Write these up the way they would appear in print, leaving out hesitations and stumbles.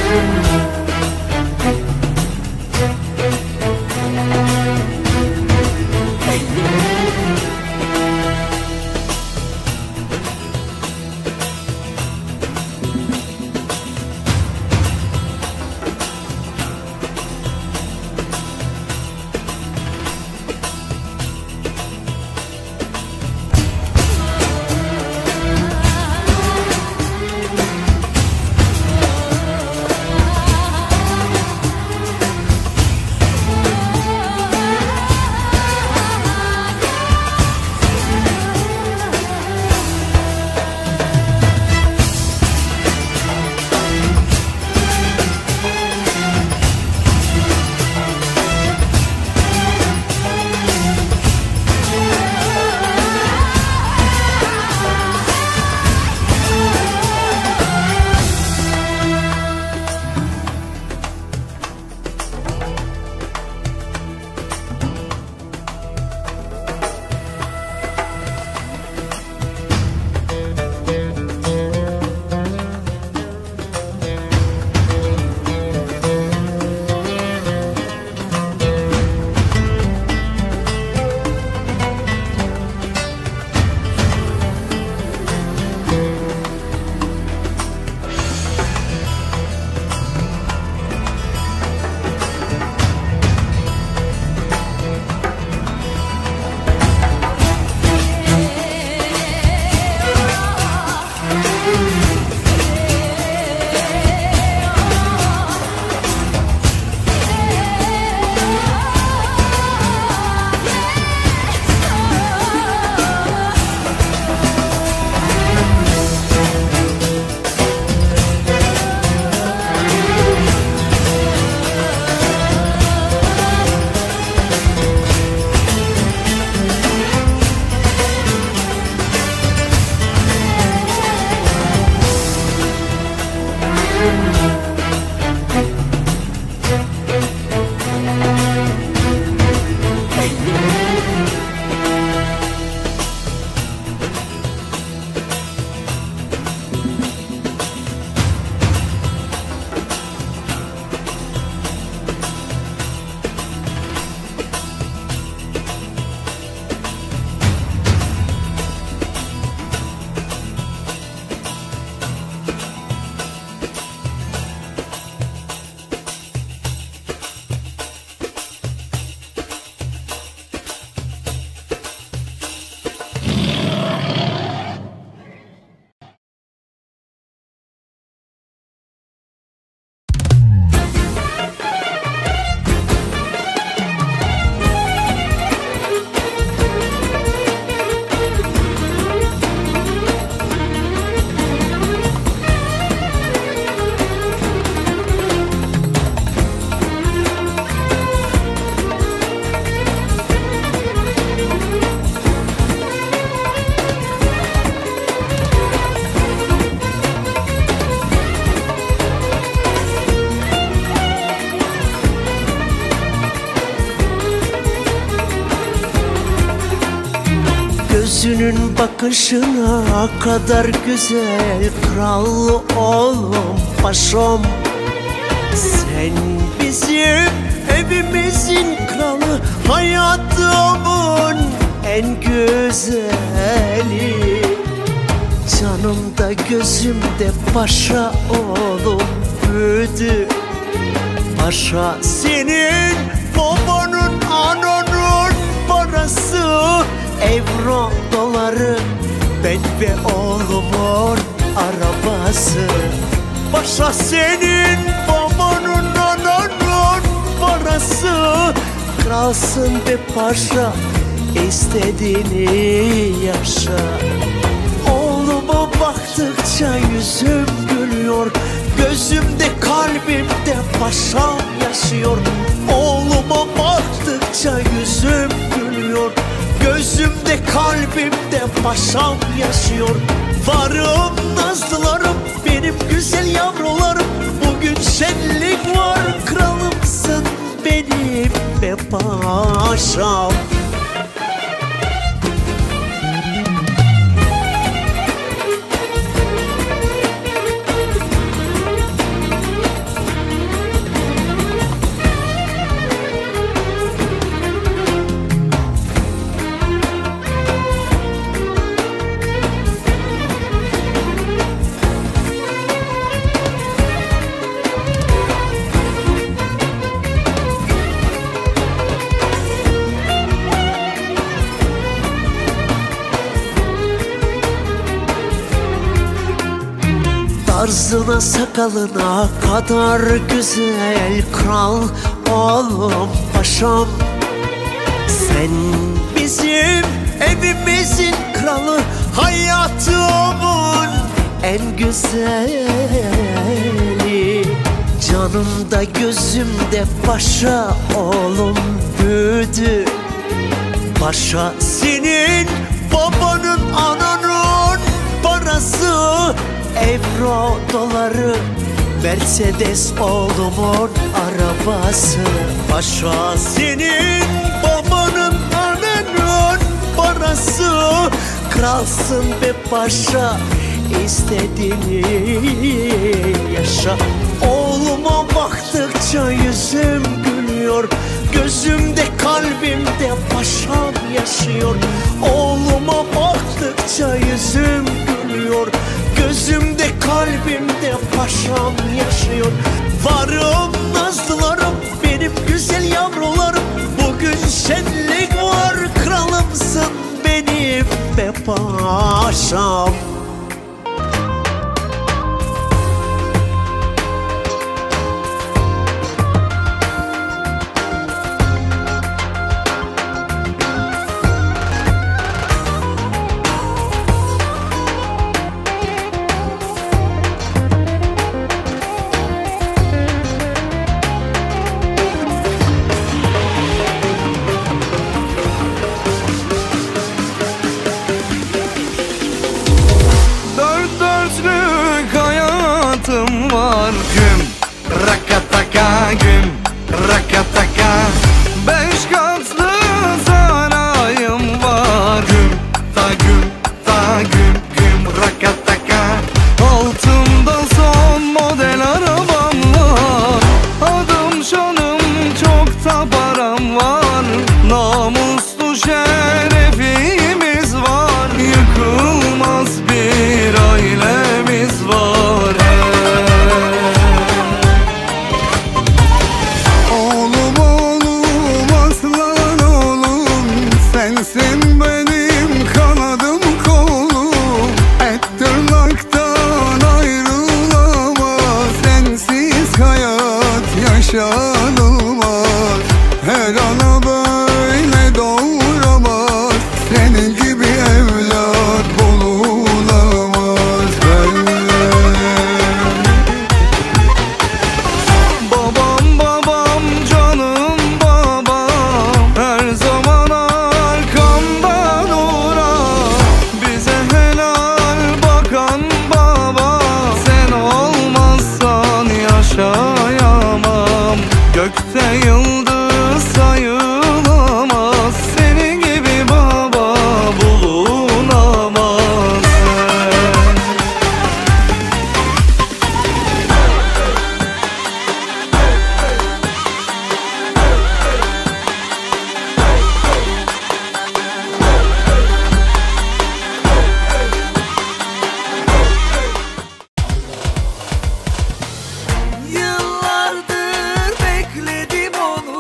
Gözünün bakışına kadar güzel, krallı oğlum paşam. Sen bizim evimizin kralı, hayatımın en güzeli. Canımda gözümde paşa oğlum büyüdü. Paşa senin babanın, ananın parası, euro doları, ben ve oğlumun arabası. Paşa senin babanın, ananın parası, kralsın be paşa, istediğini yaşa. Oğluma baktıkça yüzüm gülüyor, gözümde kalbimde paşam yaşıyor. Oğluma baktıkça yüzüm gülüyor, gözümde kalbimde paşam yaşıyor. Varım nazlılarım, benim güzel yavrularım, bugün şenlik var, kralımsın benim be paşam. Saçına sakalına kadar güzel kral oğlum paşam. Sen bizim evimizin kralı, hayatımın en güzeli. Canımda gözümde paşa oğlum büyüdü. Paşa senin babanın ananın parası, euro doları, Mercedes oğlumun arabası. Paşa senin babanın ananın parası, kralsın be paşa, istediğini yaşa. Oğluma baktıkça yüzüm gülüyor, gözümde kalbimde paşam yaşıyor. Oğluma baktıkça yüzüm gülüyor, gözümde kalbimde paşam yaşıyor. Varım nazlılarım, benim güzel yavrularım, bugün şenlik var, kralımsın benim be paşam. Var güm rakataka, güm rakataka. 5 katlı sarayım var, güm ta güm ta güm güm rakataka. Altımda son model arabam var, adım şanım çok da param var. Namuslu şerefimiz var, yıkılmaz bir ailemiz var. Sensin benim kanadım kolum, et tırnaktan ayrılamaz. Sensiz hayat yaşanılmaz, her ana böyle doğuramaz. Senin gibi evlat bulunamaz. Babam babam canım babam, her zaman arkamda duran, bize helal bakan baba. Sen olmazsan yaşayamam, gökte yıldız sayılamaz. Senin gibi baba bulunamaz. Yıllardır bekledim onu,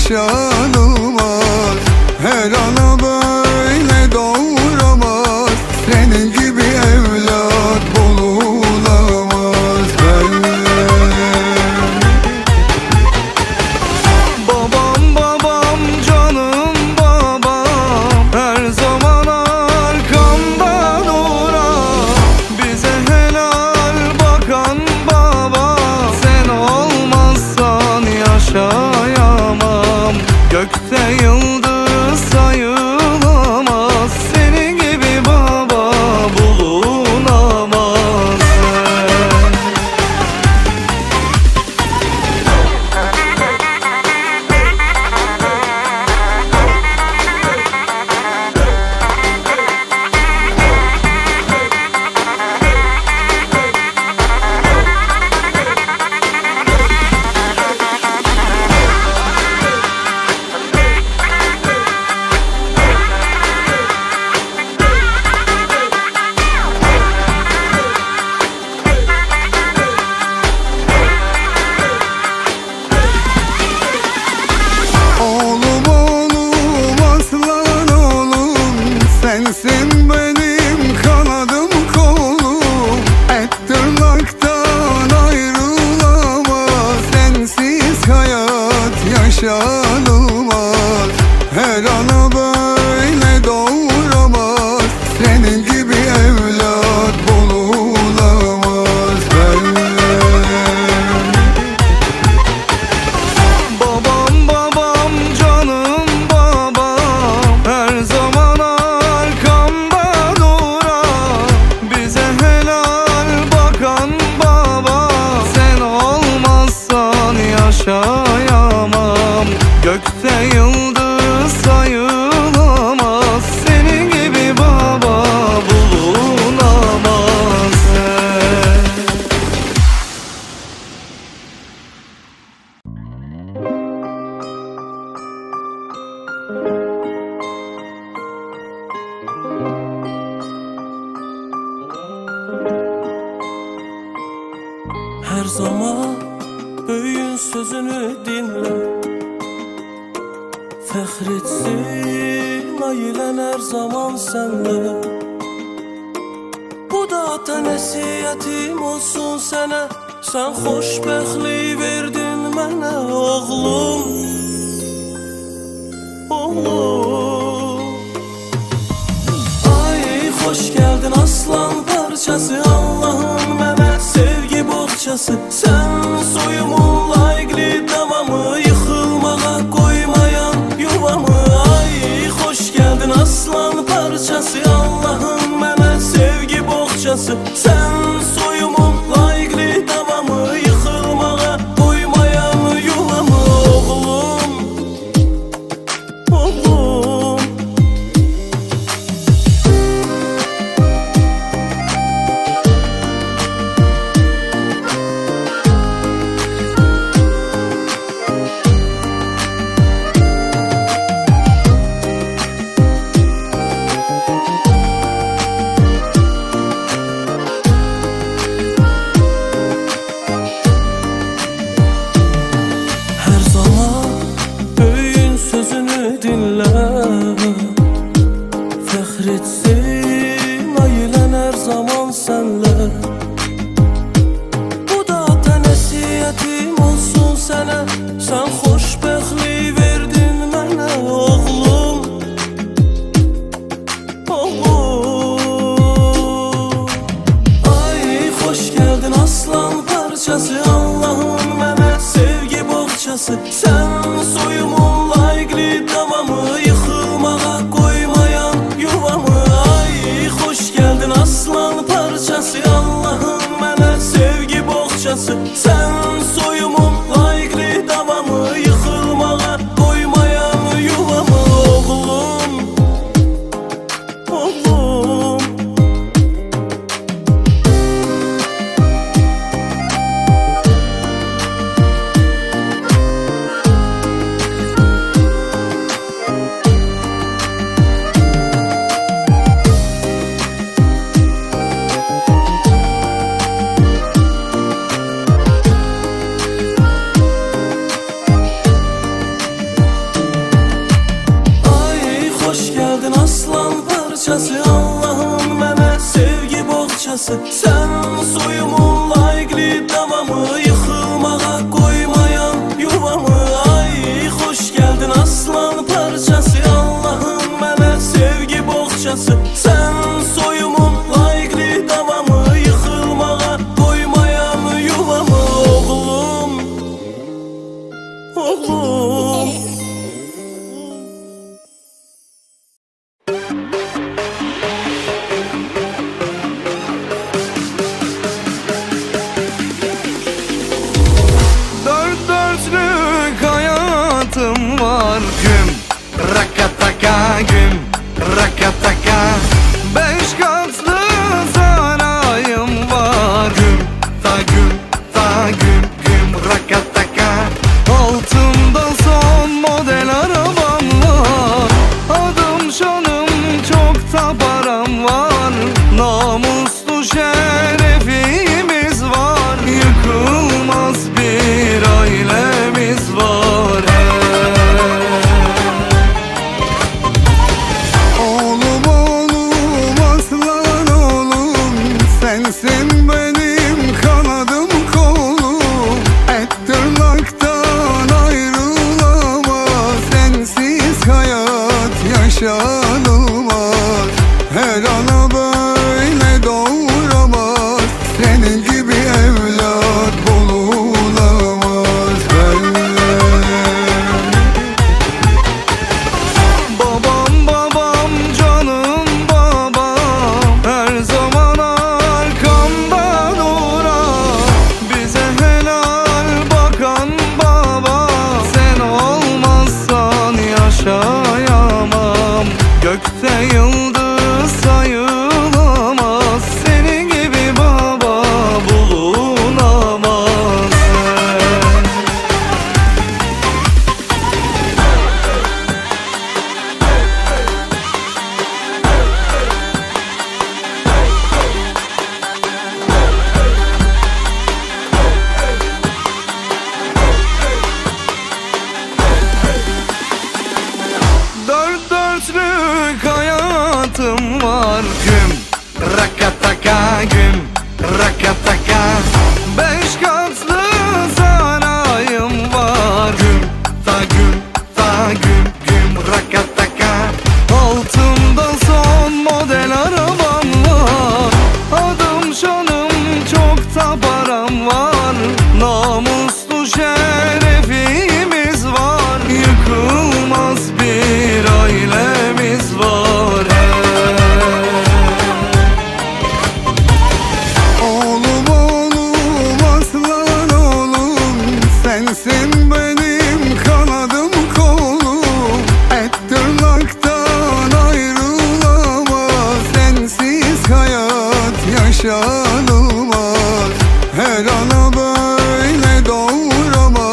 yaşanılmaz. Her ana böyle doğuramaz, senin gibi evlat bulunamaz. Babam babam canım babam, her zaman arkamda duran, bize helal bakan baba. Sen olmazsan yaşayamam, gökte yıldız sayılamaz, senin gibi baba bulunamaz. Oğlum oğlum aslan oğlum, sensin benim kanadım kolum. Et tırnaktan ayrılamaz, sensiz hayat yaşanılmaz. Her ana böyle doğuramaz, senin gibi evlat bulunamaz. Babam babam canım babam, her zaman arkamda duran, bize helal bakan baba. Sen olmazsan yaşayamam, gökte yıldız sayılamaz, senin gibi baba bulunamaz. Her zaman böyüğün sözünü dinle, fəxretsin ailen her zaman senle. Bu da ata nəsiyyətim olsun sənə, sen xoşbəxtlik verdin mənə. Oğlum, oğlum, ay hoş geldin aslan parçası, Allah'ın mənə sevgi bohçası. Sen soyumun layıqlı davamı, yıkılmağa koymayan yuvamı. Ay hoş geldin aslan parçası, Allah'ın mənə sevgi bohçası. Sen soyumun layıqlı davamı, yıkılmağa koymayan yuvamı. Oğlum, oğlum, her zaman böyüğün sözünü dinle, fəxretsin ailen her zaman senle. Bu da ata nəsiyyətim olsun sənə, sen xoşbəxtlik verdin mənə. Oğlum, oğlum, ay hoş geldin aslan parçası, Allah'ın mənə sevgi bohçası. Sen soyumun layıqlı davamı, yıkılmağa koymayan yuvamı. Ay hoş geldin aslan parçası, Allah'ın mənə sevgi bohçası. Sen soyumun layıqlı davamı, yıkılmağa koymayan yuvamı. Oğlum, oğlum, parçası, Allah'ın mənə sevgi boğçası. Sən soyumun layiqli davamı, yıxılmağa qoymayan yuvamı. Ay, xoş gəldin aslan parçası, Allah'ın mənə sevgi boğçası. Sən soyumun layiqli davamı, yıxılmağa qoymayan yuvamı. Oğlum, oğlum. Dört dörtlük hayatım var. Güm rakataka, güm rakataka. Beş katlı sarayım var. Güm ta güm ta güm güm rakataka. Altımda son model arabam var. Adım şanım çok da param var. Namuslu şerefimiz var. Yıkılmaz bir ailemiz var. Oğlum oğlum aslan oğlum, sensin benim kanadım kolum. Et tırnaktan ayrılamaz, sensiz hayat yaşanılmaz. Her ana böyle doğuramaz, senin gibi evlat bulunamaz. Babam babam canım babam, her zaman arkamda duran. Bize helal bakan baba, sen olmazsan yaşayamam. Gökte yıldız sayılamaz, senin gibi baba bulunamaz. Dört dörtlük hayatım var. Güm rakataka, güm rakataka. Beş katlı sarayım var. Güm ta güm ta güm güm rakataka. Altımda son model arabam var. Adım şanım çok da param var. Namuslu şerefimiz var. Yıkılmaz bir ailemiz var. Oğlum oğlum aslan oğlum, sensin benim kanadım kolum. Et tırnaktan ayrılamaz, sensiz hayat yaşanılmaz. Her ana böyle doğuramaz,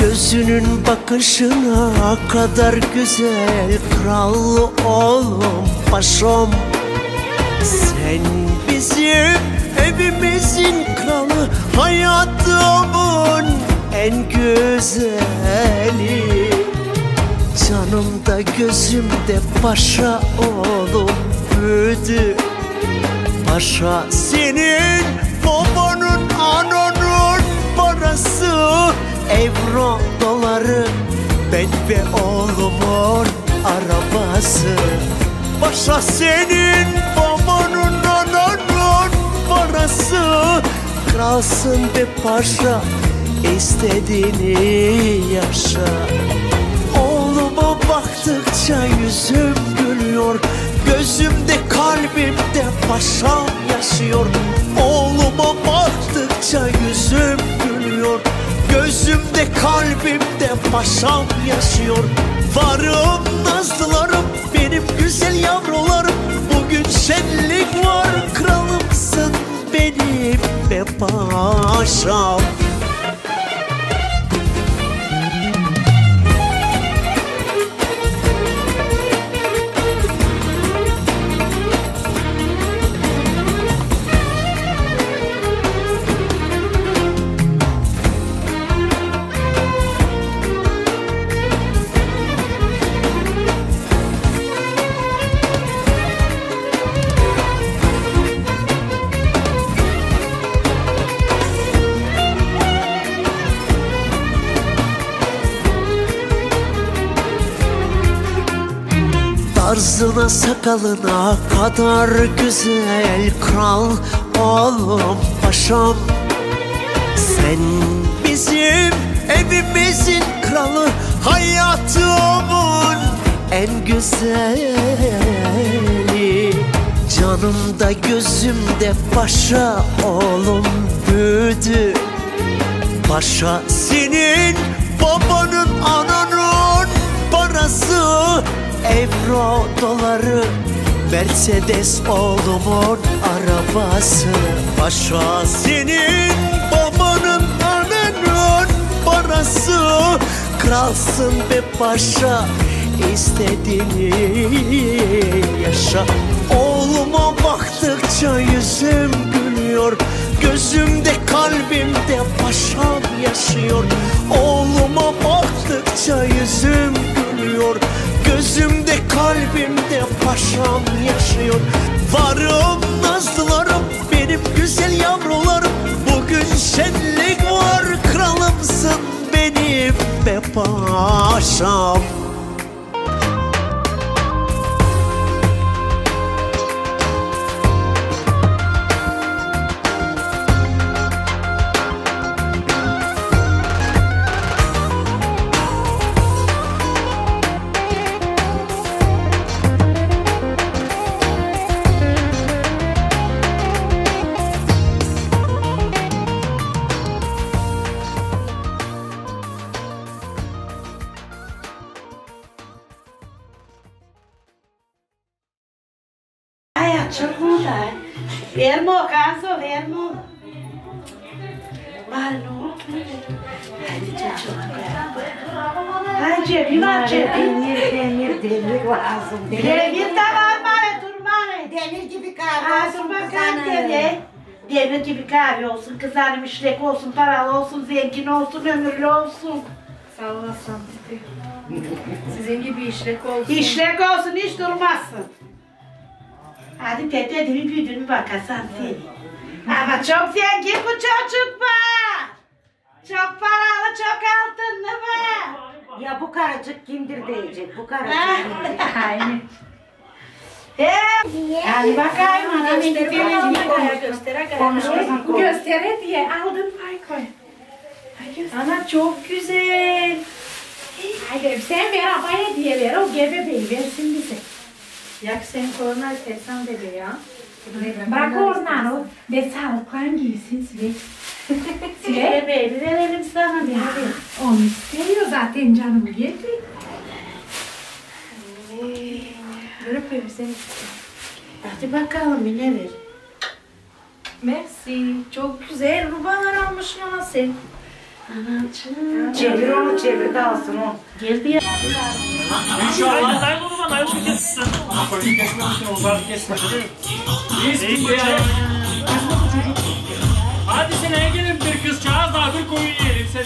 Gözünün bakışına kadar güzel, kral oğlum paşam. Sen bizim evimizin kralı, hayatımın en güzeli. Canımda gözümde paşa oğlum büyüdü. Paşa senin babanın, ananın parası, euro doları, ben ve oğlumun arabası. Paşa senin babanın, ananın parası, kralsın be paşa, istediğini yaşa. Oğluma baktıkça yüzüm gülüyor, gözümde kalbimde paşam yaşıyor. Oğluma baktıkça yüzüm gülüyor, gözümde kalbimde paşam yaşıyor. Varım nazlılarım, benim güzel yavrularım, bugün şenlik var, kralımsın benim be paşam. Tarzına sakalına kadar güzel, kral oğlum paşam. Sen bizim evimizin kralı, hayatımın en güzeli. Canımda gözümde paşa oğlum büyüdü. Paşa senin babanın, ananın parası, euro doları, Mercedes oğlumun arabası. Paşa senin babanın, ananın parası, kralsın be paşa, istediğini yaşa. Oğluma baktıkça yüzüm gülüyor, gözümde kalbimde paşam yaşıyor. Oğluma baktıkça yüzüm gülüyor, gözümde kalbimde paşam yaşıyor. Varım nazlılarım, benim güzel yavrularım, bugün şenlik var, kralımsın benim be paşam. Çok mu da? Verme o kanso, verme o. Var ne oldu? Hadi çocuğum. Hadi cebim aç cebim. Demir lazım. Demir de var bana, dur bana. Demir gibi kahve olsun kızanım. Demir gibi kahve olsun, kızanım, işlek olsun, paralı olsun, zengin olsun, ömürlü olsun. Sağ olasın. Sizin gibi işlek olsun. İşlek olsun, hiç durmazsın. Hadi tete dili büyüdün bakarsan seni. Ama çok zengin bu çocuk var. Çok paralı, çok altınlı var. Ya bu karıcık kimdir diyecek, bu karıcık kimdir? Aynen. Hadi bakayım anam. Göstere diye aldım pay koy. Ana çok güzel. Haydi sen ver abaya diye ver, o gebe bey versin bize. Yak sen korona istersen de be ya. Bırak oradan o. Ve sağlıklan giysin Sile. Sile bey verelim sana bir. Onu istiyor zaten canım yedi. Ver öpeyim seni. Hadi bakalım yine ver. Merci. Çok güzel rubalar almışsın ama sen. Anacığım. Çevir onu çevir de alsın o. Geldi ya. İnşallah. Ay bunu bana ayıp kessin. Ama koyunu kesmek için o zarf kesmedi değil mi? İyiyiz bir ya. Hadi seneye gelin bir kızcağız daha bir koyun yiyelim seni.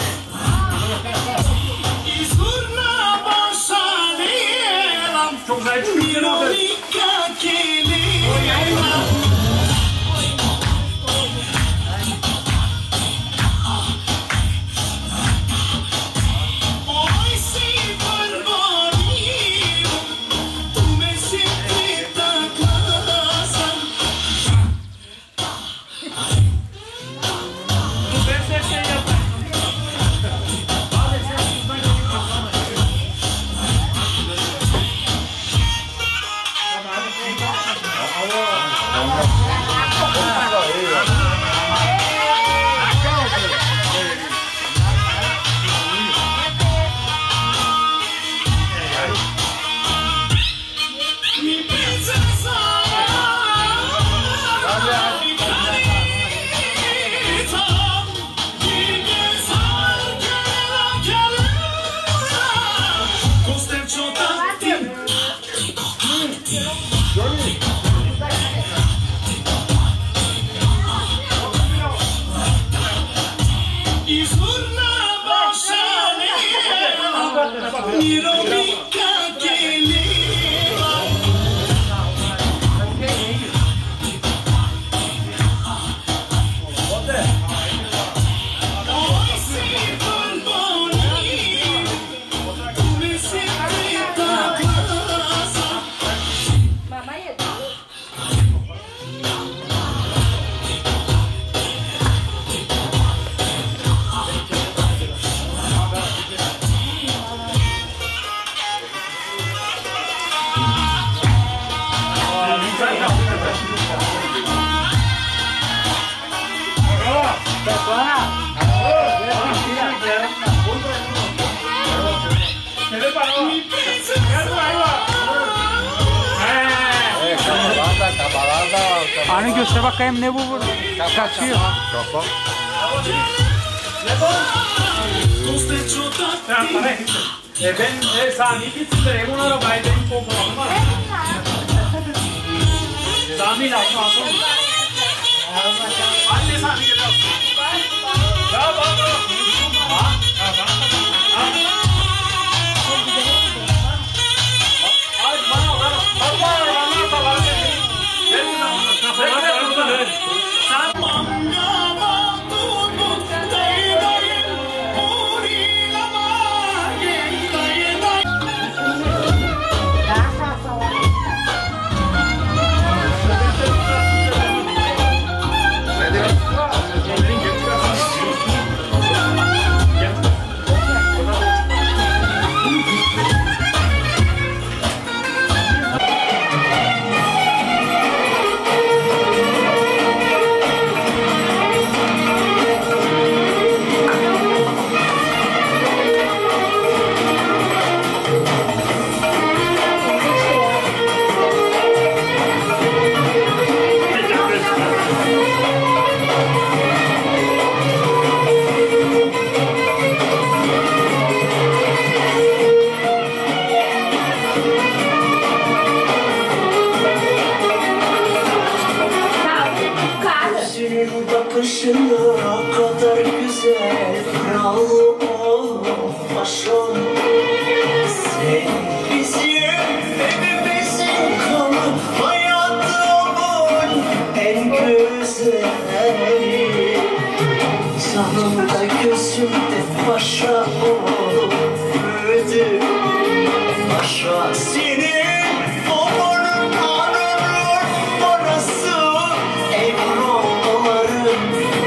Çok güzel çıkıyor orada. Hani göster bakayım ne bu burada? Kaçıyor. Kafa. Ben Sami gitsin de Emun arabayı benim komponum var. Sami lazım alsın. Anne Sami geliyor. Ya bak. Hadi bana ver. Bana ver. Bakışına kadar güzel kralım başım sen bizim evimizin kanı hayatımın en güzeli canımda gözümde paşa olup büyüdü paşa senin oğlun ararır parası evroları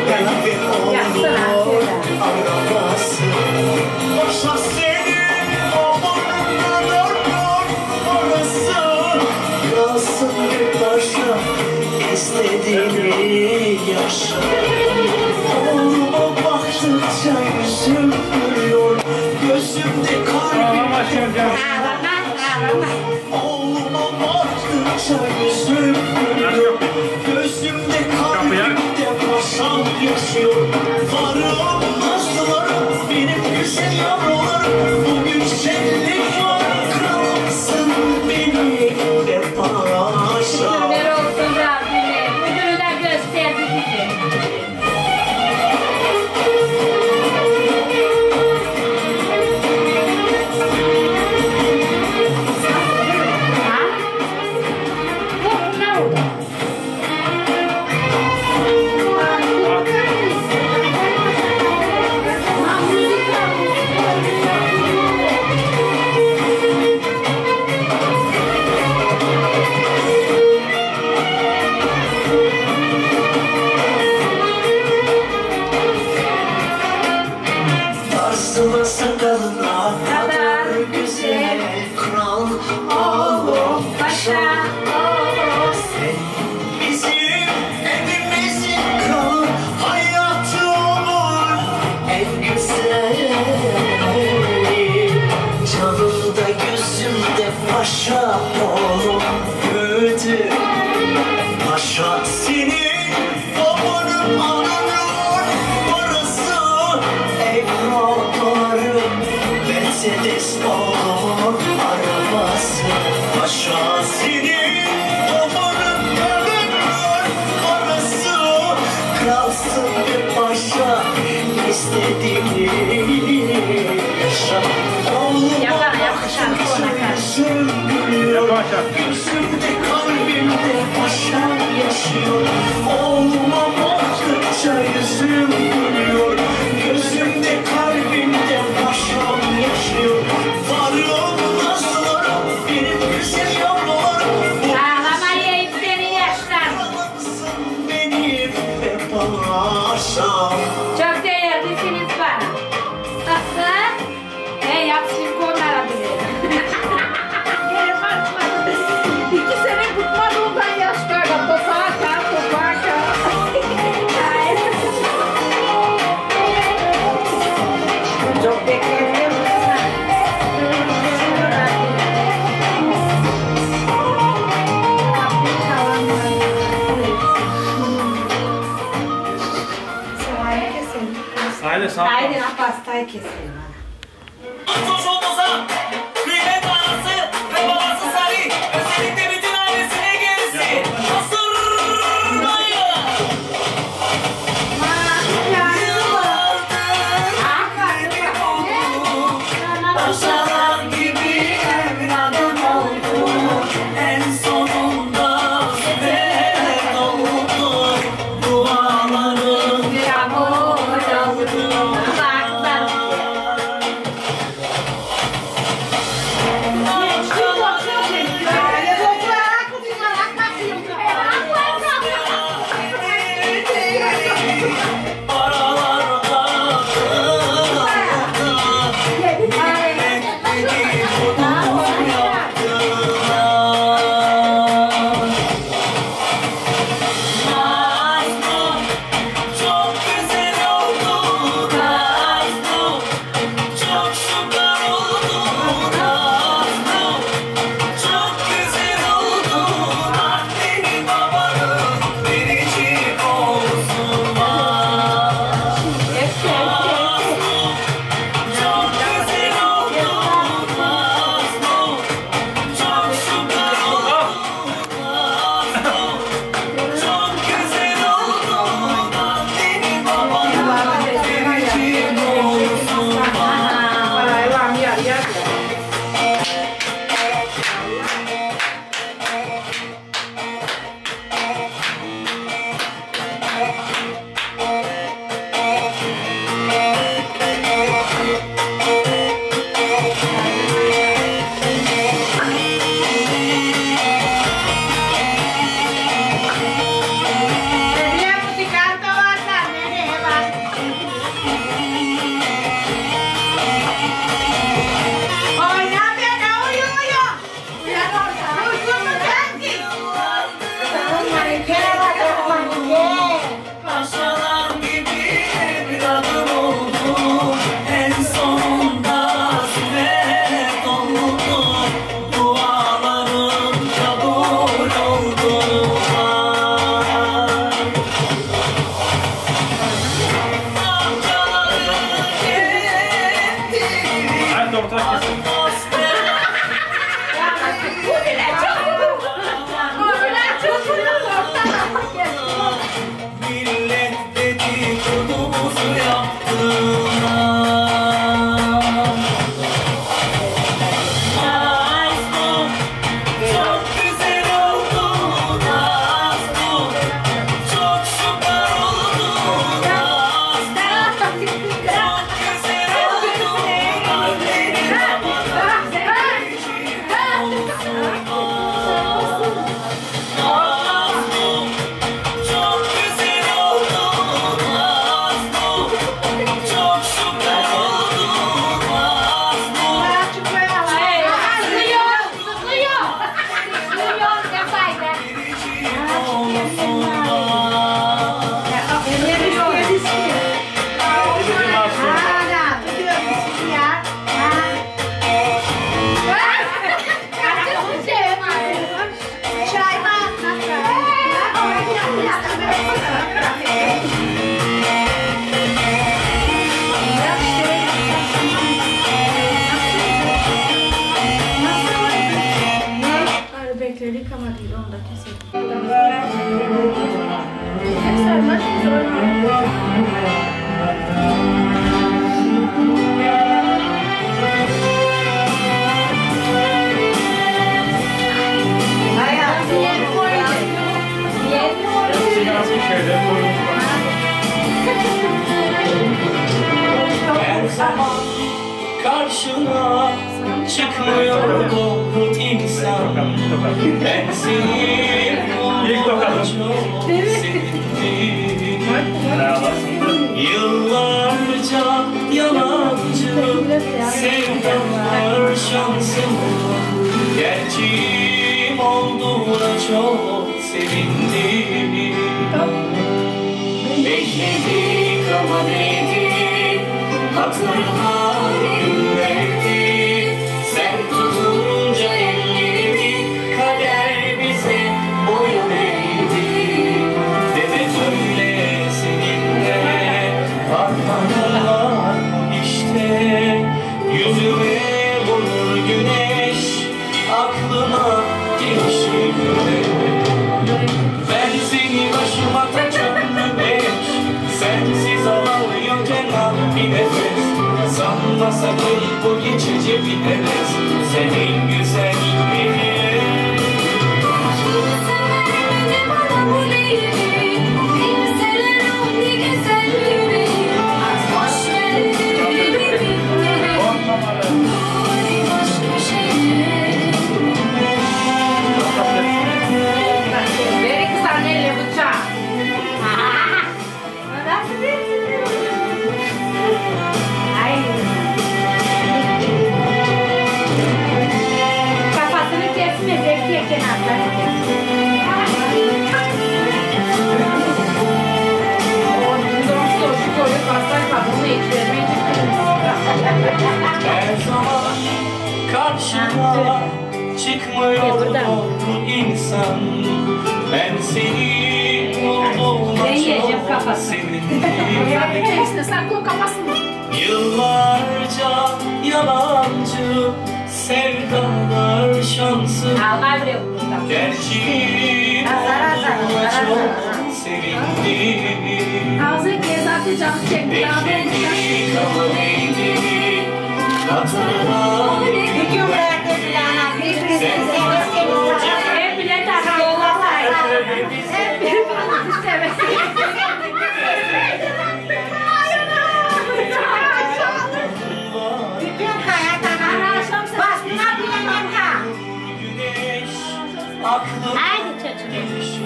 arabası Paşa senin oğlunun ararır parası kalsın bir paşa istediğini yaşa oğluma baktıkça yüzüm gülüyor gözümde kalbimde oğluma baktıkça yüzüm gülüyor gözümde kalbimde paşam yaşıyor varım nazlarım paşa oğlum büyüdü. Paşa senin babanın anıyor parası, evlatları Mercedes olur arabası. Paşa senin babanın anıyor parası, kralsın bir paşa istediğini yaşa. Yüzüm gülüyor, gözümde kalbimde paşam yaşıyor. Oğluma baktıkça yüzüm gülüyor, gözümde kalbimde paşam yaşıyor. Var yoldaşlarım benim güzel yavrularım. Ağlamayayım seni yaşlar. Kralımsın benim ve paşam. Çok değerlisiniz bana. Nasıl? Yapsın konulara bile. İki sene tutmadığımdan yaşlarım. Toparka. Çok bekledim. Sıraya keselim. Haydi sağ ol. Haydi pastayı keselim. Çocuğumuza kıymet anası ve babası Salih, özellikle bütün ailesine gelsin. Paşalar gibi evladım oldu, en sonunda sebep oldu. Dualarım Yağmur oldu. karşına çıkmıyor doğru insan. Ben seni çok sevdim. Yıllarca yalancı sevdalar şansımı gerçeğim olduğuna çok sevindim. Bekledik ama neydi, hatırına günlerdi. Sen tutunca ellerimi kader bize boyun eğdi. Demet öyle seninle armağanlar işte. Yüzüme vurur güneş, aklıma gelir. Ben seni başıma taşıyorum beş. Sensiz alamıyor cenab bir nefes. Sanma sakın bu geçici bir heves. Senin güzel beni. Her zaman karşına çıkmıyor doğru insan. Ben seni bulduğuma çok sevindim. Yıllarca yalancı sevdalar şansı gerçeğim olduğuna çok sevindim. Bekledik ama neydi, hatırına Hep bile takıyorlar. Hep birbirimizi severiz. Haydi çocuğum.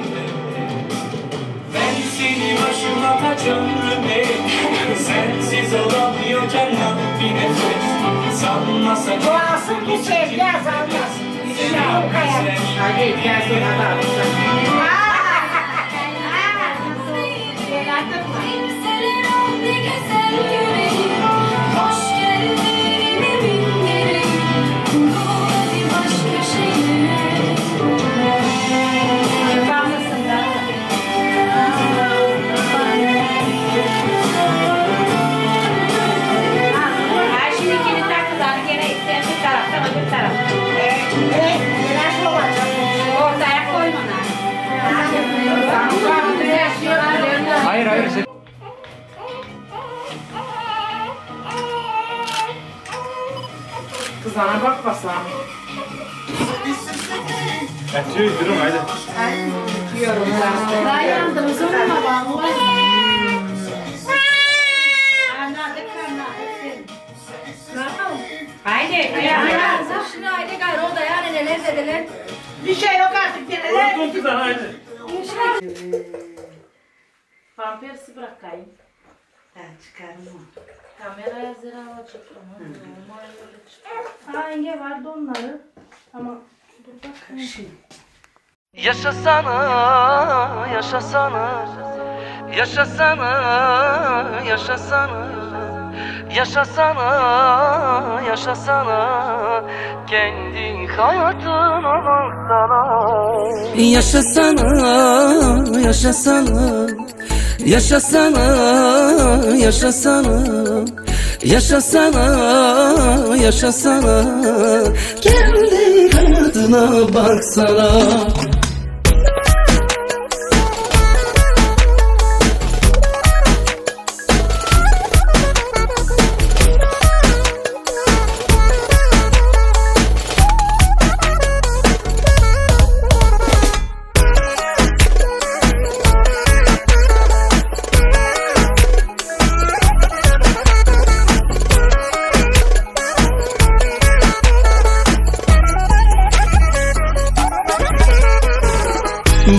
Ben seni başıma kaç ömrüme. Sensiz olamıyor cennet bir nefes. Sanma sakın. Doğasın ki sevgi azalmaz. Hadi gelsin adam. Hayır hayır. Kızana bak basam. Açıyor durum haydi. Dayandım zoruna vallahi. Haydi. Şunu haydi gayrı o da yani neler dediler. Bir şey yok artık neler. Vurdum kızana haydi. Pampersi bırakayım. Çıkarım. Kameraya zira açık ama. Ha yenge vardı onları. Ama dur bakayım. Yaşasana, yaşasana, yaşasana, yaşasana, yaşasana, yaşasana, kendi hayatına baksana. Yaşasana, yaşasana, yaşasana, yaşasana, yaşasana, yaşasana, kendi hayatına baksana.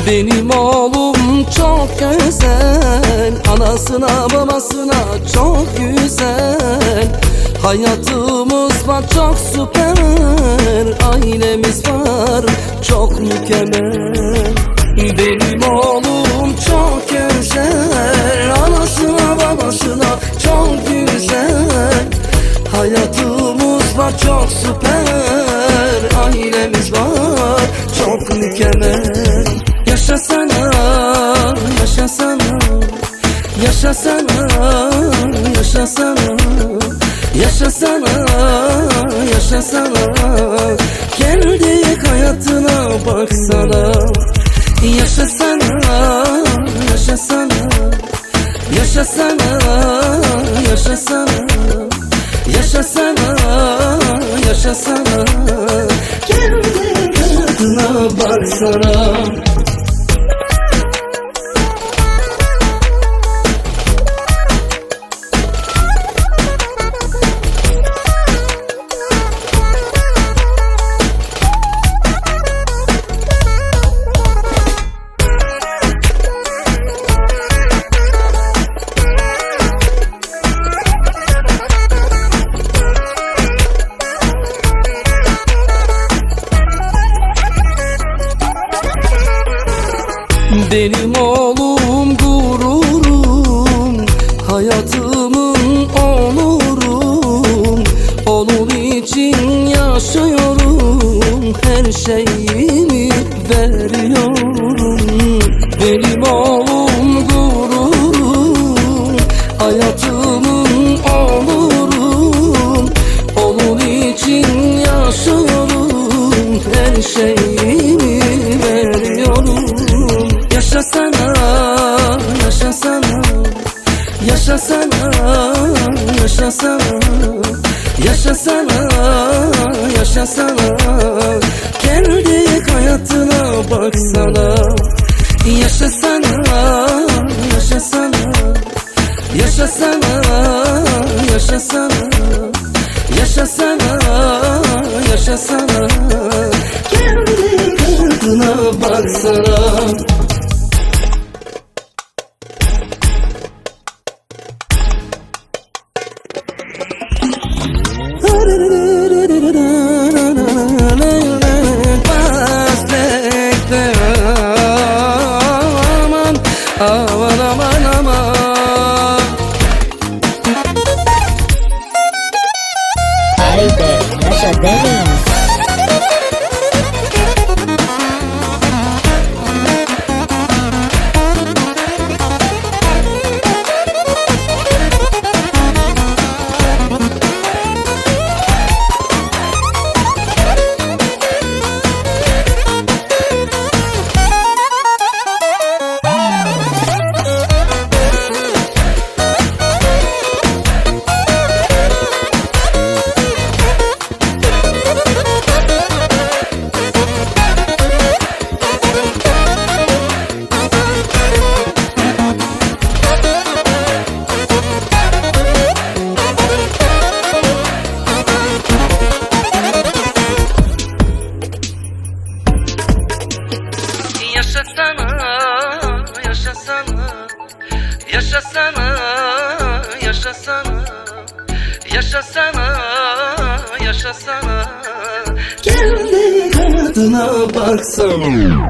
Benim oğlum çok güzel, anasına babasına çok güzel. Hayatımız var çok süper, ailemiz var çok mükemmel. Benim oğlum çok güzel, anasına babasına çok güzel. Hayatımız var çok süper, ailemiz var çok mükemmel. Yaşasana, yaşasana, yaşasana, yaşasana, yaşasana, yaşasana. Kendi hayatına baksana. Yaşasana, yaşasana, yaşasana, yaşasana, yaşasana, yaşasana. Kendi hayatına baksana. Benim oğlum gururum, hayatımın onurum. Onun için yaşıyorum, her şeyimi veriyorum. Benim oğlum gururum, hayatımın onurum. Onun için yaşıyorum, her şeyimi veriyorum. Yaşasana, yaşasana, yaşasana, yaşasana, yaşasana, yaşasana. Kendi hayatına baksana. Yaşasana, yaşasana, yaşasana, yaşasana, yaşasana, yaşasana. Kendi hayatına baksana. Aman aman aman. Haydi yaşa deniz. Yaşasana, yaşasana, yaşasana, yaşasana. Kendi hayatına baksana.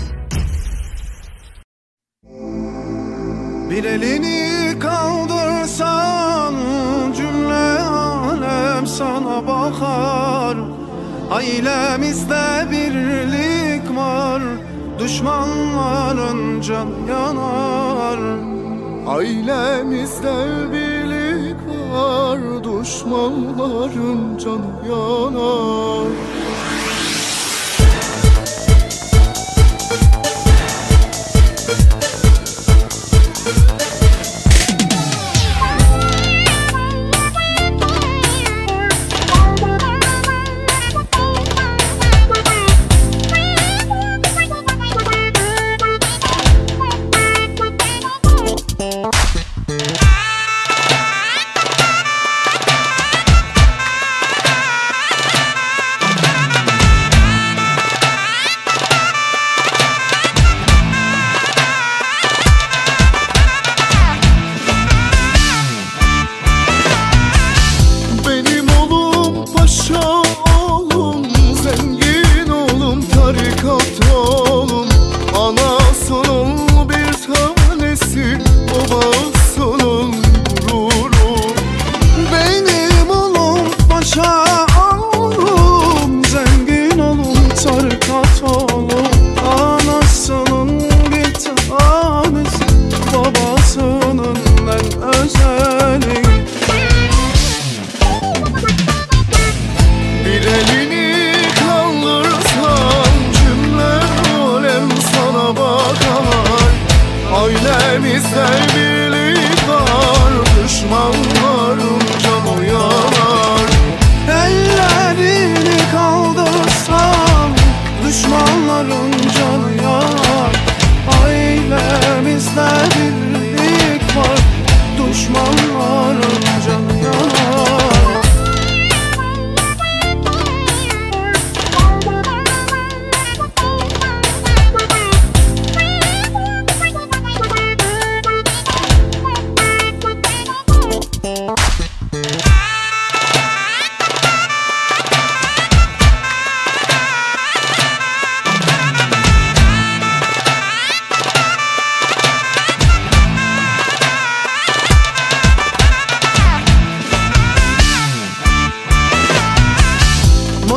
Bir elini kaldırsan cümle alem sana bakar. Ailemizde birlik var, düşmanların can yanar. Ailemizde birlik var, düşmanların can yanar.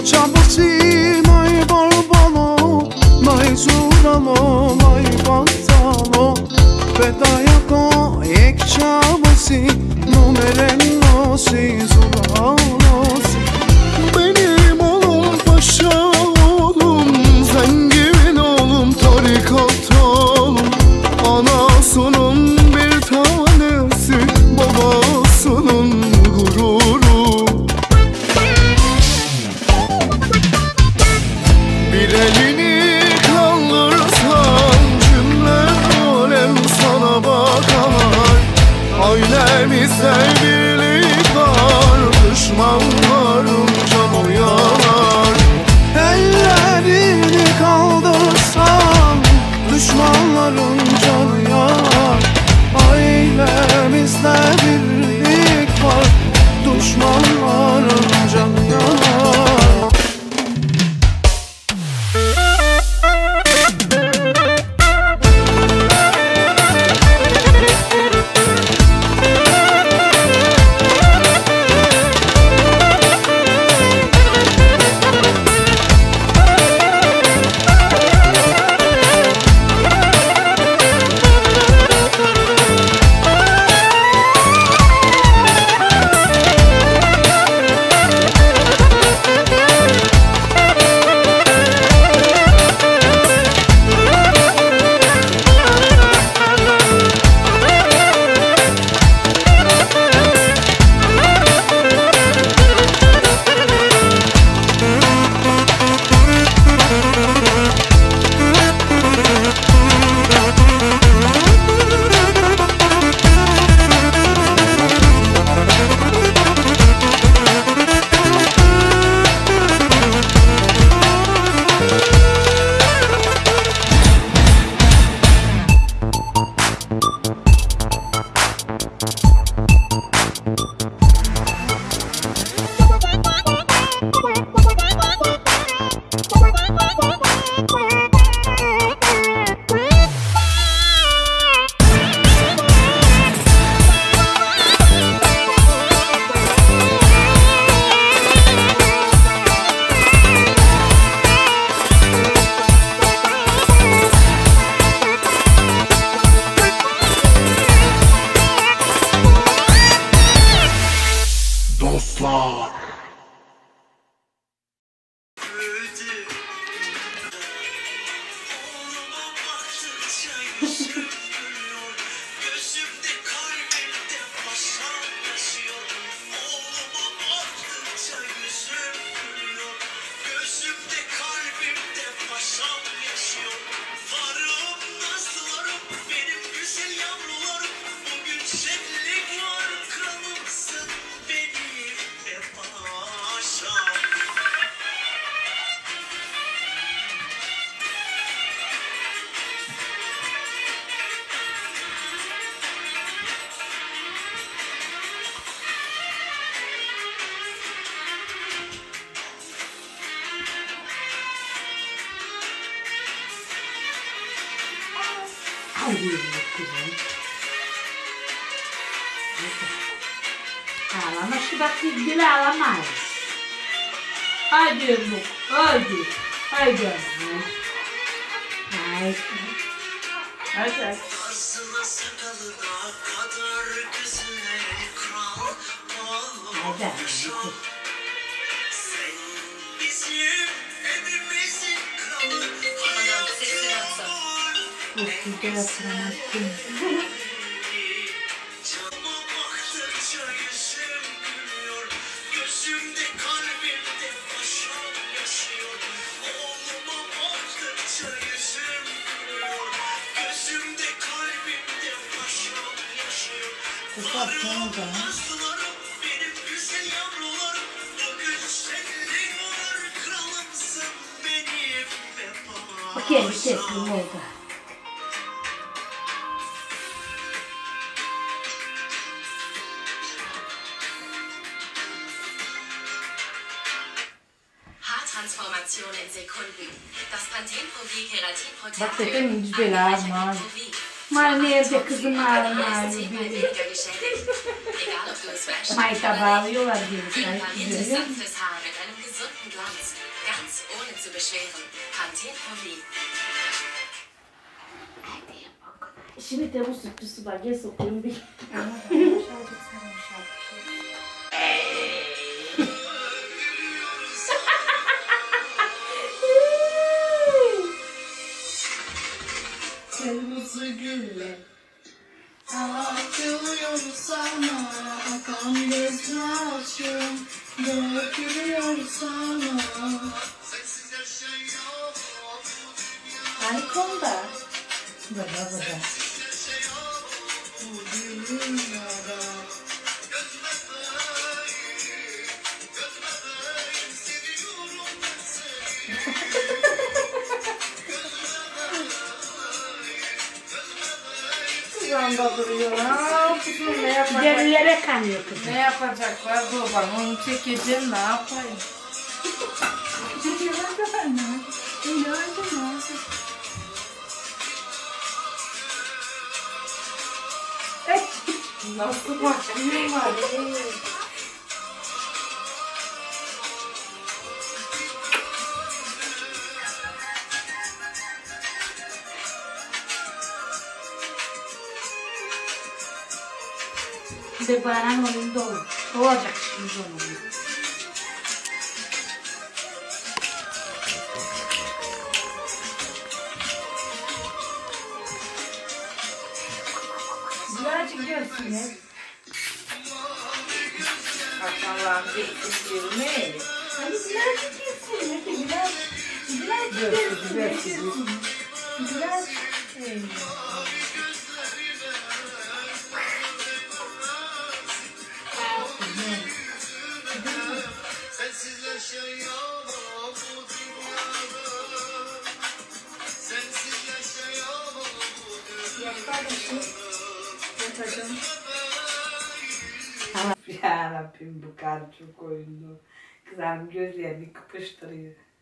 Ocağımı nay barbalo, nay zuralo, nay battalo. Bedayako ek çabası, numeren nosi zuralosi. Benim oğlum paşa oğlum, zengin oğlum, tarikat oğlum. Anasının bir tanesi, babasının gururu. Bir elini kaldırsan cümle alem sana bakar. Ailemizde birlik var, düşmanların canı yanar. Ellerini kaldırsan düşmanların canı yanar. Ailemizde birlik var, düşmanların canı yanar. Ağlama şu bak gül ağlama. Hadi bu, hadi. Hadi anne. Haydi. Hadi. Hadi anne. Ufukta yatıramazsın. Okey, bir tepkim oldu. Haartransformation in Sekunden. Das Pantene Pro V Keratin Protect. Bak dedim hiç bela ağrımaz. Nerede kızım ağrımaz. Mayta bağlıyorlar diye. Görüyor musun? gesunden Glanz, ganz ohne zu beschweren. Pantene Pro-V. Şimdi de bu sütlü suda gel sokuyorum bir. Kırmızı güller açılıyor sana, akan gözyaşım dökülüyor sana. Hani konuda? Burada. Bu dünyada Kızanda duruyor. Ne yapacak? Derilere kanıyor kızım. Ne yapacaklar? Baban onu çekeceğim, ne yapayım? Nasıl bakıyorlar? Bir de baran oyunda olur. Olacak şimdi onun. Birazcık görsün ya. Akşamlar bekliyorum ne? Hani birazcık yesin. Hadi birazcık yesin. Biraz. sensiz yaşayamam bu dünyada. Sensiz yaşayamam bu dünyada. Ya Rabbim bu kadar çok oyunlu. Kızarım gözlerini kıpıştırıyor.